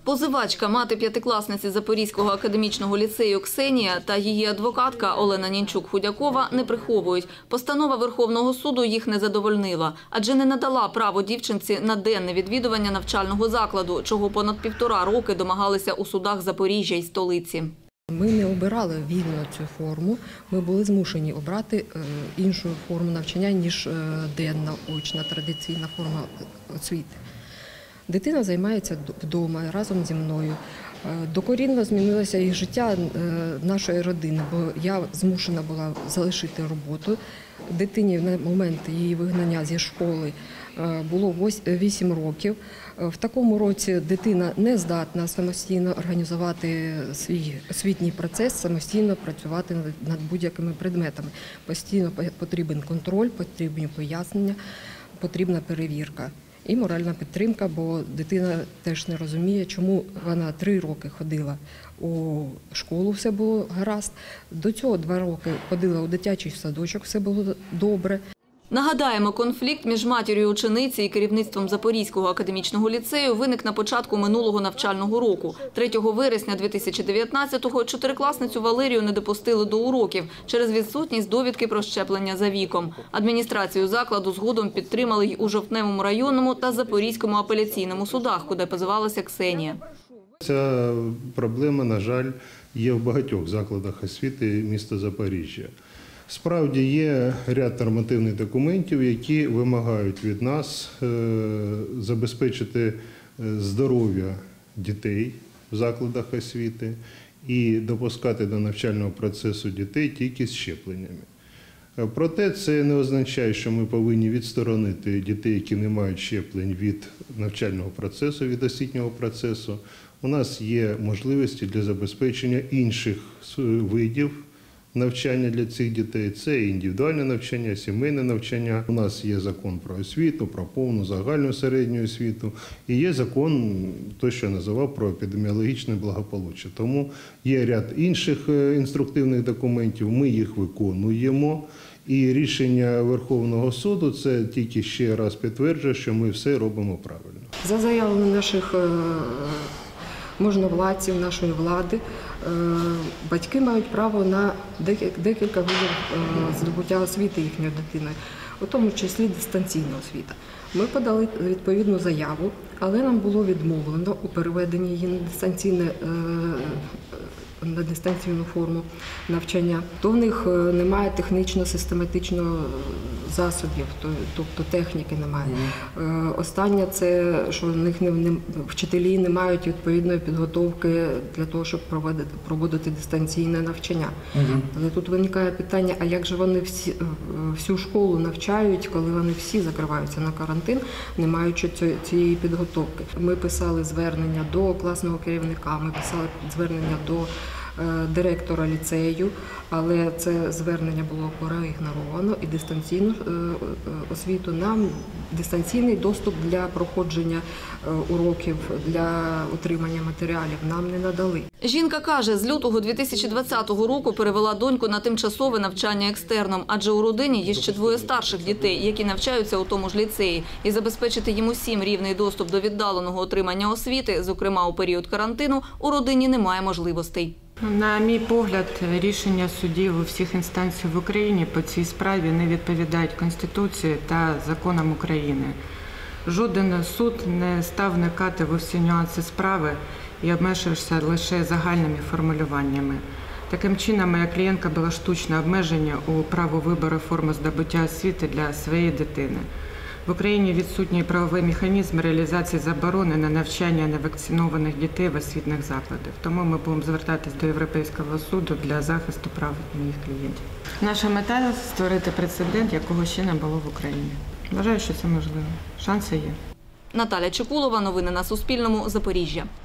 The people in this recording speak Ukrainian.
Позивачка, мати п'ятикласниці Запорізького академічного ліцею Ксенія та її адвокатка Олена Нінчук-Худякова не приховують. Постанова Верховного суду їх не задовольнила, адже не надала право дівчинці на денне відвідування навчального закладу, чого понад 1,5 роки домагалися у судах Запоріжжя й столиці. Ми не обирали вільно цю форму, ми були змушені обрати іншу форму навчання, ніж денна, очна, традиційна форма освіти. Дитина займається вдома разом зі мною. Докорінно змінилося і життя нашої родини, бо я змушена була залишити роботу. Дитині на момент її вигнання зі школи було 8 років. В такому році дитина не здатна самостійно організувати свій освітній процес, самостійно працювати над будь-якими предметами. Постійно потрібен контроль, потрібні пояснення, потрібна перевірка. І моральна підтримка, бо дитина теж не розуміє, чому вона 3 роки ходила у школу, все було гаразд. До цього 2 роки ходила у дитячий садочок, все було добре. Нагадаємо, конфлікт між матір'ю учениці і керівництвом Запорізького академічного ліцею виник на початку минулого навчального року. 3 вересня 2019-го 4-класницю Валерію не допустили до уроків через відсутність довідки про щеплення за віком. Адміністрацію закладу згодом підтримали й у Жовтневому районному та Запорізькому апеляційному судах, куди позивалася Ксенія. Ця проблема, на жаль, є в багатьох закладах освіти міста Запоріжжя. Справді є ряд нормативних документів, які вимагають від нас забезпечити здоров'я дітей в закладах освіти і допускати до навчального процесу дітей тільки з щепленнями. Проте це не означає, що ми повинні відсторонити дітей, які не мають щеплень, від навчального процесу, від освітнього процесу. У нас є можливості для забезпечення інших видів навчання для цих дітей. Це індивідуальне навчання, сімейне навчання. У нас є закон про освіту, про повну загальну середню освіту. І є закон, той, що я називав, про епідеміологічне благополуччя. Тому є ряд інших інструктивних документів, ми їх виконуємо. І рішення Верховного суду це тільки ще раз підтверджує, що ми все робимо правильно. За заявами наших можновладців, нашої влади, батьки мають право на декілька видів здобуття освіти їхньої дитини, у тому числі дистанційна освіта. Ми подали відповідну заяву, але нам було відмовлено у переведенні її на дистанційну форму навчання. То в них немає технічно-систематичного засобів, тобто техніки немає. Останнє – це, що в них вчителі не мають відповідної підготовки для того, щоб проводити дистанційне навчання. Але тут виникає питання, а як же вони всю школу навчають, коли вони всі закриваються на карантин, не маючи цієї підготовки. Ми писали звернення до класного керівника, ми писали звернення до директора ліцею, але це звернення було проігноровано, і дистанційну освіту нам, дистанційний доступ для проходження уроків, для отримання матеріалів нам не надали. Жінка каже, з лютого 2020 року перевела доньку на тимчасове навчання екстерном, адже у родині є ще 2 старших дітей, які навчаються у тому ж ліцеї. І забезпечити їм усім рівний доступ до віддаленого отримання освіти, зокрема у період карантину, у родині немає можливостей. На мій погляд, рішення судів усіх інстанцій в Україні по цій справі не відповідають Конституції та законам України. Жоден суд не став вникати в усі нюанси справи і обмежився лише загальними формулюваннями. Таким чином, моя клієнтка була штучно обмежена у право вибору форми здобуття освіти для своєї дитини. В Україні відсутній правовий механізм реалізації заборони на навчання невакцинованих дітей в освітніх закладах. Тому ми будемо звертатись до Європейського суду для захисту прав моїх клієнтів. Наша мета – створити прецедент, якого ще не було в Україні. Вважаю, що це можливо. Шанси є. Наталя Чекулова, новини на Суспільному, Запоріжжя.